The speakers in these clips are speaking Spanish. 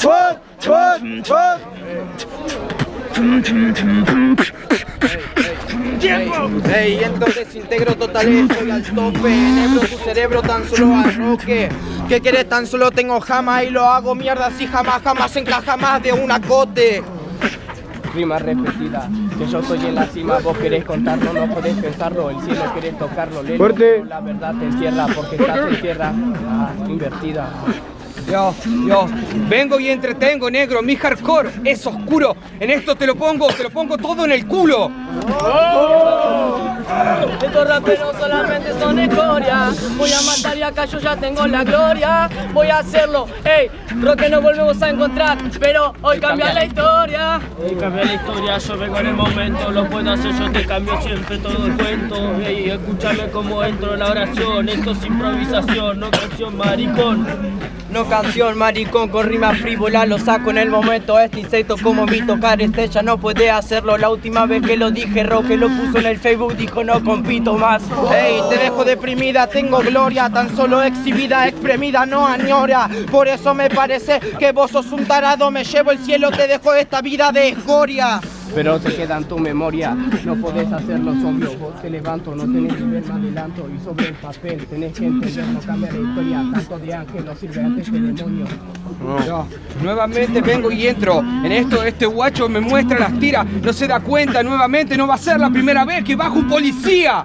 Ey, entonces integro total, estoy al tope. Enebro tu cerebro tan solo arroque. ¿Qué quieres? Tan solo tengo jama y lo hago mierda así jamás encaja más de un acote. Rima repetida, que yo estoy en la cima, vos querés contarlo, no podés pensarlo, el cielo querés tocarlo, lelo, la verdad te encierra porque estás en tierra invertida. Yo, vengo y entretengo, negro, mi hardcore es oscuro, en esto te lo pongo todo en el culo. Estos raperos solamente son escoria. Voy a matar y acá yo ya tengo la gloria. Voy a hacerlo, ey, creo que nos volvemos a encontrar, pero hoy cambia la historia. Hoy cambia la historia, yo vengo en el momento, lo puedo hacer, yo te cambio siempre todo el cuento. Ey, escúchame cómo entro en la oración, esto es improvisación, no canción maricón. No canción maricón con rima frívola, lo saco en el momento. Este insecto como mi tocar ya no puede hacerlo. La última vez que lo dije, Roque lo puso en el Facebook, dijo no compito más. Ey, te dejo deprimida, tengo gloria, tan solo exhibida, exprimida, no añora. Por eso me parece que vos sos un tarado, me llevo el cielo, te dejo esta vida de escoria. Pero te queda en tu memoria, no podés hacerlo obvio, vos te levanto, no tenés nivel más adelanto y sobre el papel tenés que entender, no cambia la historia, tanto de ángel no sirve antes que demonio. Yo, nuevamente vengo y entro en esto, este guacho me muestra las tiras, no se da cuenta, nuevamente no va a ser la primera vez que baja un policía.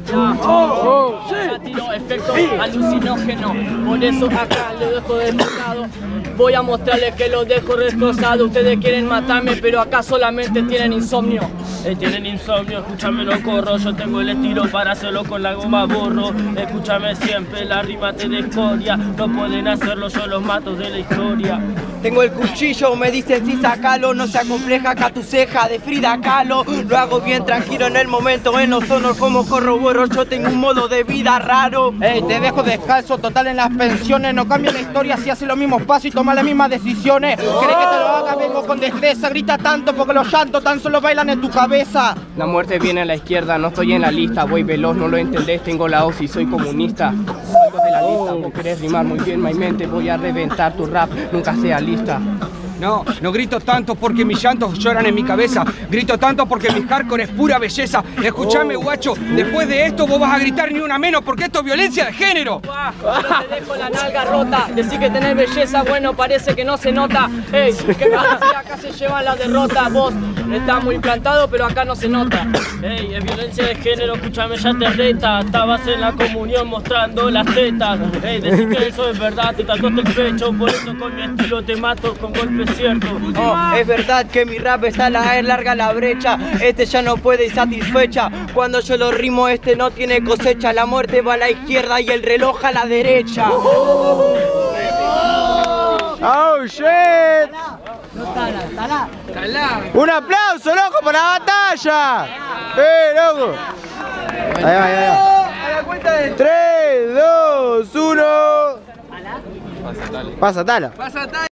Ya tiro efecto alucinógeno, por eso acá lo dejo desbocado. Voy a mostrarles que lo dejo destrozado. Ustedes quieren matarme, pero acá solamente tienen insomnio. Tienen insomnio, escúchame no corro, yo tengo el estilo para hacerlo con la goma borro. Escúchame siempre, la rima te de escoria, no pueden hacerlo, yo los mato de la historia. Tengo el cuchillo, me dicen si sacalo, no se acompleja acá tu ceja de Frida Kahlo. Lo hago bien tranquilo en el momento, en los tonos como corroboro, yo tengo un modo de vida raro. Ey, te dejo descalzo, total en las pensiones, no cambia la historia si hace los mismos pasos y toma las mismas decisiones. ¿Querés que te lo haga? Vengo con destreza, grita tanto porque los llantos tan solo bailan en tu cabeza. La muerte viene a la izquierda, no estoy en la lista, voy veloz, no lo entendés, tengo la hoz y soy comunista. Salgo de la lista, vos querés rimar muy bien, my mente, voy a reventar tu rap, nunca sea lista. No grito tanto porque mis llantos lloran en mi cabeza. Grito tanto porque mi hardcore es pura belleza. Escuchame, guacho, después de esto vos vas a gritar ni una menos porque esto es violencia de género. No te dejo la nalga rota. Decir que tenés belleza, bueno, parece que no se nota. Ey, que acá se llevan la derrota. Vos estás muy plantado, pero acá no se nota. Ey, es violencia de género, escúchame, ya te reta. Estabas en la comunión mostrando las tetas. Ey, decir que eso es verdad, te tatuaste el pecho. Por eso con mi estilo te mato con golpes. Oh, es verdad que mi rap está larga la brecha. Este ya no puede ir satisfecha. Cuando yo lo rimo, este no tiene cosecha. La muerte va a la izquierda y el reloj a la derecha. Oh shit. Un aplauso, loco, por la batalla. Loco. Ahí va. A la cuenta de 3, 2, 1. Pasa tala.